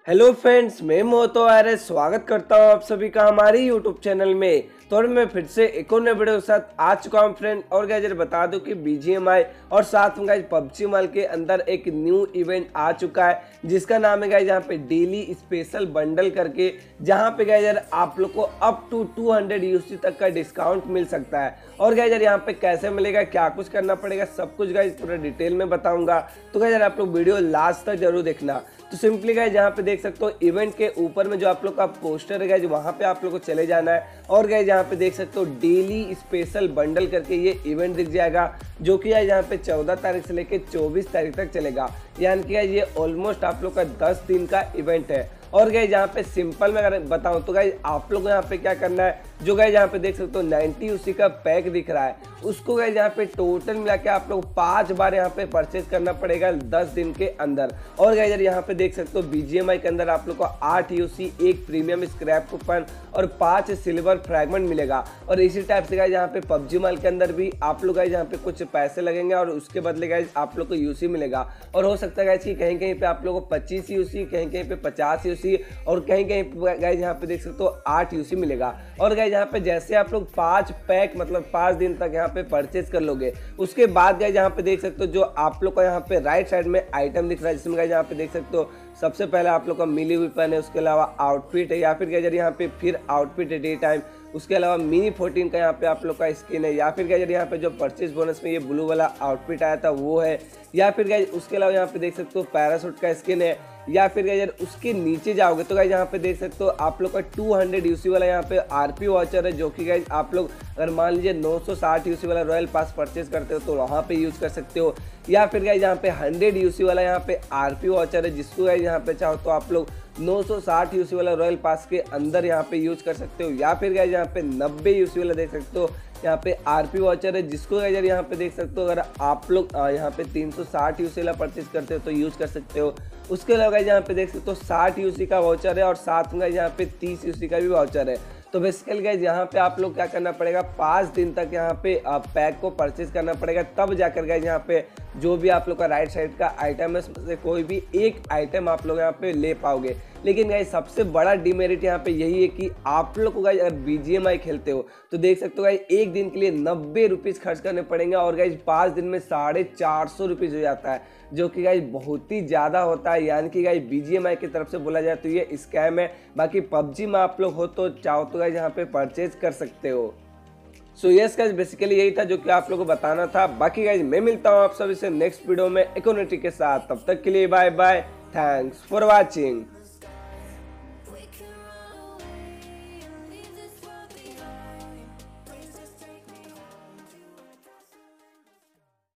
Hello friends, मैं मोतो आर्य स्वागत करता हूं आप सभी का हमारे यूट्यूब चैनल में। तो मैं फिर से एक और नए वीडियो के साथ आ चुका हूं फ्रेंड। और गाइस बता दूं कि बीजीएमआई और साथ में गाइस पबजी मोबाइल के अंदर एक न्यू इवेंट आ चुका है जिसका नाम है गाइस यहाँ पे डेली स्पेशल बंडल करके, जहां पे गाइस आप लोग को अप टू 200 यूसी तक का डिस्काउंट मिल सकता है। और गाइस यहाँ पे कैसे मिलेगा, क्या कुछ करना पड़ेगा, सब कुछ गाइस पूरा डिटेल में बताऊंगा। तो गाइस आप लोग वीडियो लास्ट तक जरूर देखना। तो सिंपली गाइस यहाँ पे देख सकते हो इवेंट के ऊपर में जो आप लोग का पोस्टर है गाइस, वहां पे आप लोग को चले जाना है। और गाइस यहाँ पे देख सकते हो डेली स्पेशल बंडल करके ये इवेंट दिख जाएगा, जो कि गाइस यहाँ पे 14 तारीख से लेके 24 तारीख तक चलेगा। यानी कि गाइस ये ऑलमोस्ट आप लोग का 10 दिन का इवेंट है। और गाइस यहाँ पे सिंपल में अगर बताऊं तो गाइस आप लोग यहाँ पे क्या करना है, जो गाइस यहाँ पे देख सकते हो 90 उसी का पैक दिख रहा है, उसको गाइस यहाँ पे टोटल मिला के आप लोग 5 बार यहाँ पे परचेज करना पड़ेगा 10 दिन के अंदर। और गाइस यहाँ पे देख सकते हो बीजीएमआई के अंदर आप लोग को 8 यूसी, 1 प्रीमियम स्क्रैप कूपन और 5 सिल्वर फ्रैगमेंट मिलेगा। और इसी टाइप से गाइस यहाँ पे पबजी मोबाइल के अंदर भी आप लोग गाइस यहाँ पे कुछ पैसे लगेंगे और उसके बदले गाइस आप लोग को यूसी मिलेगा। और हो सकता है गाइस कि कहीं कहीं पे आप लोग को 25 यूसी, कहीं कहीं पे 50 यूसी और कहीं कहीं गाइस यहाँ पे देख सकते हो 8 यूसी मिलेगा। और गाइस यहाँ पे जैसे आप लोग 5 पैक मतलब 5 दिन तक यहाँ पे परचेज कर लोगे, उसके बाद गाइस यहाँ पे देख सकते हो जो आप लोग को यहाँ पे राइट साइड में आइटम दिख रहा है, जिसमें गाइस यहाँ पे देख सकते हो सबसे पहले आप लोग का मिली वेपन है, उसके अलावा आउटफिट है, या फिर गाइस यहाँ पे फिर आउटफिट है डे टाइम, उसके अलावा मिनी 14 का यहाँ पे आप लोग का स्किन है, या फिर गाइस यहाँ पे जो परचेज बोनस में ये ब्लू वाला आउटफिट आया था वो है, या फिर गाइस उसके अलावा यहाँ पे देख सकते हो पैराशूट का स्किन है, या फिर गाइस उसके नीचे जाओगे तो गाइस यहाँ पे देख सकते हो आप लोग का 200 यूसी वाला यहाँ पे आरपी वॉचर है, जो कि गाइस आप लोग अगर मान लीजिए 960 यूसी वाला रॉयल पास परचेज करते हो तो वहाँ पे यूज कर सकते हो। या फिर गाइस यहाँ पे 100 यूसी वाला यहाँ पे आरपी वॉचर है, जिसको गाइस यहाँ पे चाहो तो आप लोग 960 यूसी वाला रॉयल पास के अंदर यहाँ पे यूज कर सकते हो। या फिर गाइस यहाँ पे 90 यूसी वाला देख सकते हो यहाँ पे आरपी वॉचर है, जिसको गाइस यहाँ पे देख सकते हो अगर आप लोग यहाँ पे 360 यूसी वाला परचेज करते हो तो यूज कर सकते हो। उसके अलावा गाइस यहाँ पे देख सकते हो 60 यूसी का वाउचर है और साथ में यहाँ पे 30 यूसी का भी वाउचर है। तो बेसिकली गाइस यहाँ पे आप लोग क्या करना पड़ेगा, 5 दिन तक यहाँ पे पैक को परचेज करना पड़ेगा, तब जाकर गाइस यहाँ पे जो भी आप लोग का राइट साइड का आइटम है उसमें से कोई भी एक आइटम आप लोग यहाँ पे ले पाओगे। लेकिन गाइस सबसे बड़ा डिमेरिट यहाँ पे यही है कि आप लोग को गाइस अगर बीजीएमआई खेलते हो तो देख सकते हो गाइस एक दिन के लिए 90 रुपीज़ खर्च करने पड़ेंगे, और गाइस 5 दिन में 450 रुपीज़ हो जाता है, जो कि गाइस बहुत ही ज़्यादा होता है। यानी कि गाइस बीजीएमआई की तरफ से बोला जाए तो ये स्कैम है। बाकी पबजी में आप लोग हो तो चाहो तो गाइस यहाँ पे परचेज कर सकते हो। सो यस गाइस बेसिकली यही था जो कि आप लोगों को बताना था। बाकी गाइस मैं मिलता हूँ आप सभी से नेक्स्ट वीडियो में इकोनॉमिक के साथ, तब तक के लिए bye bye, thanks for watching.